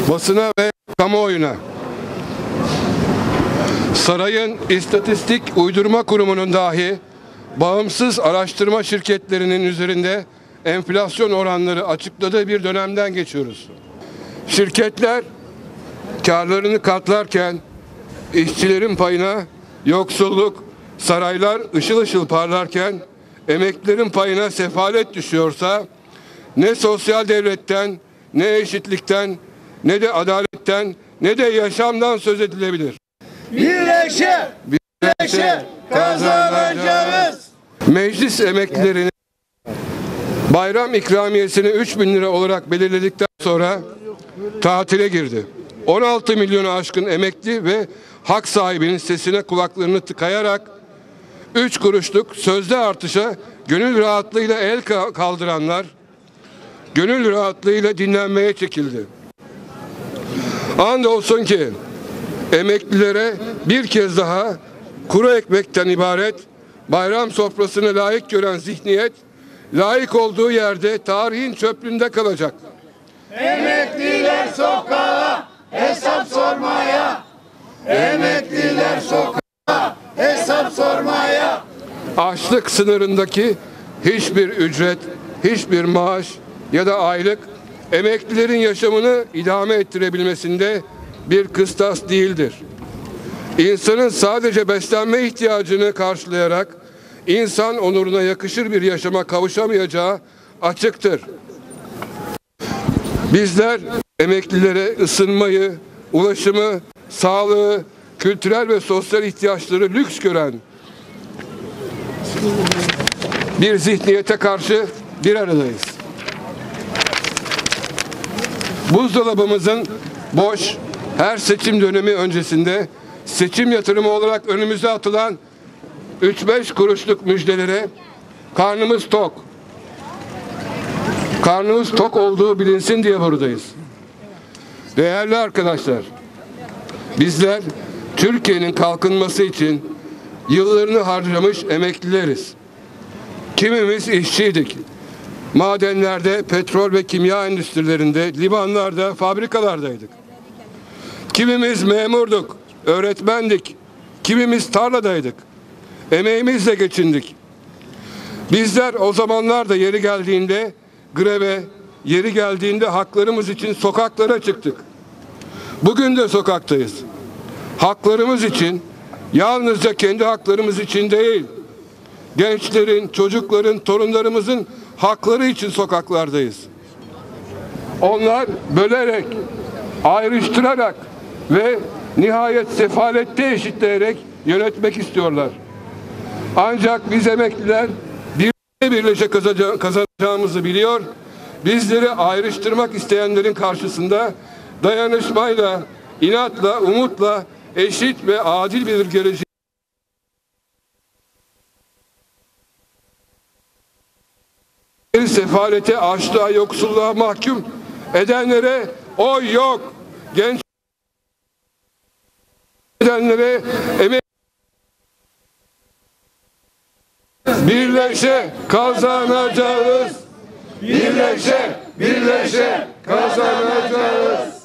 basına ve kamuoyuna. Sarayın İstatistik Uydurma Kurumu'nun dahi bağımsız araştırma şirketlerinin üzerinde enflasyon oranları açıkladığı bir dönemden geçiyoruz. Şirketler karlarını katlarken işçilerin payına yoksulluk, saraylar ışıl ışıl parlarken emeklilerin payına sefalet düşüyorsa ne sosyal devletten, ne eşitlikten, ne de adaletten, ne de yaşamdan söz edilebilir. Birleşe kazanacağız. Meclis emeklilerinin bayram ikramiyesini 3.000 lira olarak belirledikten sonra tatile girdi. 16 milyonu aşkın emekli ve hak sahibinin sesine kulaklarını tıkayarak 3 kuruşluk sözde artışa gönül rahatlığıyla el kaldıranlar gönül rahatlığıyla dinlenmeye çekildi. Andolsun ki emeklilere bir kez daha kuru ekmekten ibaret bayram sofrasını layık gören zihniyet layık olduğu yerde tarihin çöplüğünde kalacak. Emekliler sokağa hesap sormaya. Emekliler sokağa hesap sormaya. Açlık sınırındaki hiçbir ücret, hiçbir maaş ya da aylık emeklilerin yaşamını idame ettirebilmesinde bir kıstas değildir. İnsanın sadece beslenme ihtiyacını karşılayarak insan onuruna yakışır bir yaşama kavuşamayacağı açıktır. Bizler emeklilere ısınmayı, ulaşımı, sağlığı, kültürel ve sosyal ihtiyaçları lüks gören bir zihniyete karşı bir aradayız. Buzdolabımızın boş, her seçim dönemi öncesinde seçim yatırımı olarak önümüze atılan 3-5 kuruşluk müjdelere karnımız tok. Karnımız tok olduğu bilinsin diye buradayız. Değerli arkadaşlar, bizler Türkiye'nin kalkınması için yıllarını harcamış emeklileriz. Kimimiz işçiydik. Madenlerde, petrol ve kimya endüstrilerinde, limanlarda, fabrikalardaydık. Kimimiz memurduk, öğretmendik. Kimimiz tarladaydık. Emeğimizle geçindik. Bizler o zamanlarda yeri geldiğinde greve, yeri geldiğinde haklarımız için sokaklara çıktık. Bugün de sokaktayız. Haklarımız için, yalnızca kendi haklarımız için değil, gençlerin, çocukların, torunlarımızın hakları için sokaklardayız. Onlar bölerek, ayrıştırarak ve nihayet sefalette eşitleyerek yönetmek istiyorlar. Ancak biz emekliler birleşe kazanacağımızı biliyor, bizleri ayrıştırmak isteyenlerin karşısında dayanışmayla, inatla, umutla eşit ve adil bir gelecek sefalete, açlığa, yoksulluğa mahkum edenlere oy yok. Genç edenlere emek birleşe kazanacağız. Birleşe kazanacağız.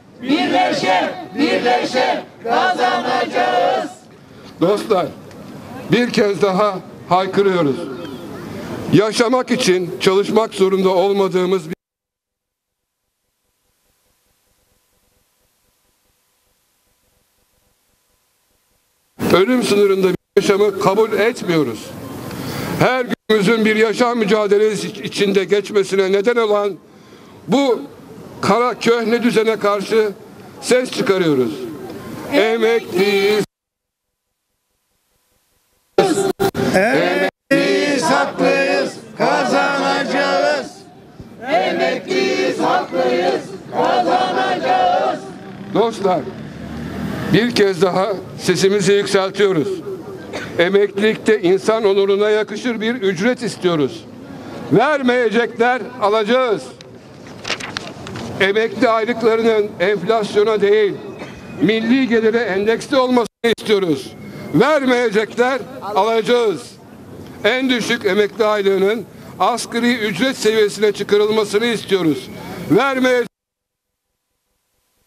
Birleşe kazanacağız. Dostlar, bir kez daha haykırıyoruz. Yaşamak için çalışmak zorunda olmadığımız bir ölüm sınırında bir yaşamı kabul etmiyoruz. Her günümüzün bir yaşam mücadelesi içinde geçmesine neden olan bu kara köhne düzene karşı ses çıkarıyoruz. Emekliyiz. Emekliyiz, haklıyız, kazanacağız. Emekliyiz, haklıyız, kazanacağız. Dostlar, bir kez daha sesimizi yükseltiyoruz. Emeklilikte insan onuruna yakışır bir ücret istiyoruz. Vermeyecekler, alacağız. Emekli aylıklarının enflasyona değil, milli gelire endeksli olmasını istiyoruz. Vermeyecekler, alacağız. En düşük emekli aylığının asgari ücret seviyesine çıkarılmasını istiyoruz. Vermeyecekler.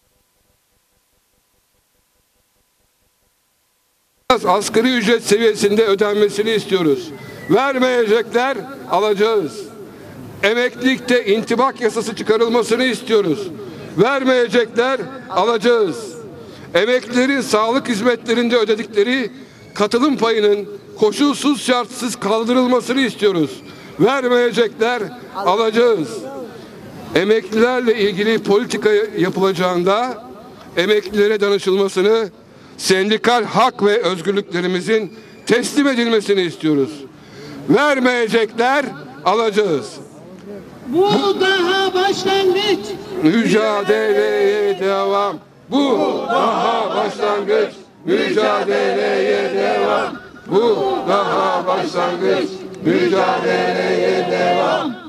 Asgari ücret seviyesinde ödenmesini istiyoruz. Vermeyecekler, alacağız. Emeklilikte intibak yasası çıkarılmasını istiyoruz. Vermeyecekler, alacağız. Emeklilerin sağlık hizmetlerinde ödedikleri katılım payının koşulsuz şartsız kaldırılmasını istiyoruz. Vermeyecekler, alacağız. Emeklilerle ilgili politika yapılacağında emeklilere danışılmasını, sendikal hak ve özgürlüklerimizin teslim edilmesini istiyoruz. Vermeyecekler, alacağız. Bu daha başlangıç. Mücadeleye devam. Bu daha başlangıç. Mücadeleye devam. Bu daha başlangıç. Mücadeleye devam.